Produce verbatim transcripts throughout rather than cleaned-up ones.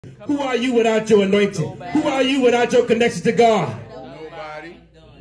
Who are you without your anointing? Who are you without your connection to God? Nobody.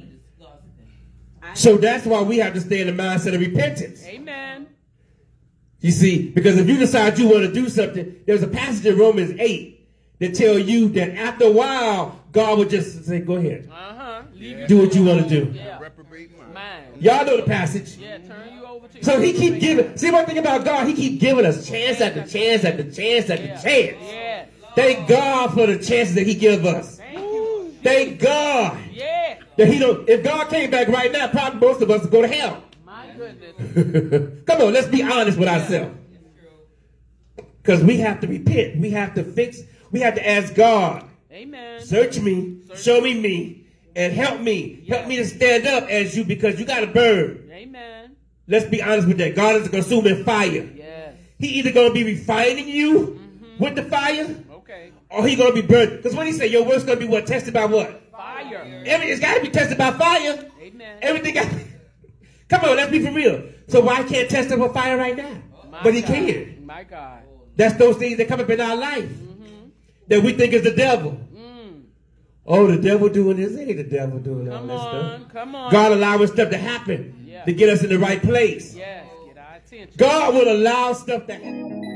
So that's why we have to stay in the mindset of repentance. Amen. You see, because if you decide you want to do something, there's a passage in Romans eight that tell you that after a while, God will just say, go ahead. Uh-huh. Yeah. Do what you want to do. Yeah. Reprobate mind. Mine. Y'all know the passage. Yeah, turn you over to So he keep giving. See, one thing about God, he keep giving us chance after chance after chance after Yeah. chance. Yeah. Thank God for the chances that he give us. Thank you. Thank God Yeah. that he don't. If God came back right now, probably most of us would go to hell. My goodness. Come on, let's be honest with ourselves. Because we have to repent. We have to fix. We have to ask God, Amen. search me, show me me, and help me. Help me to stand up as you, because you got to burn. Amen. Let's be honest with that. God is a consuming fire. Yes. He either going to be refining you Mm-hmm. with the fire, Okay. or he going to be burned. Because what he say, your work's going to be what? Tested by what? Fire. Every, it's got to be tested by fire. Amen. Everything got. Come on, let's be for real. So why can't test him with fire right now? My But he God. can. My God. That's those things that come up in our life Mm-hmm. that we think is the devil. Mm. Oh, the devil doing this. It ain't the devil doing all Come that on. stuff. Come on. God allowing stuff to happen Yeah. to get us in the right place. Yes. Get our attention. God will allow stuff to happen.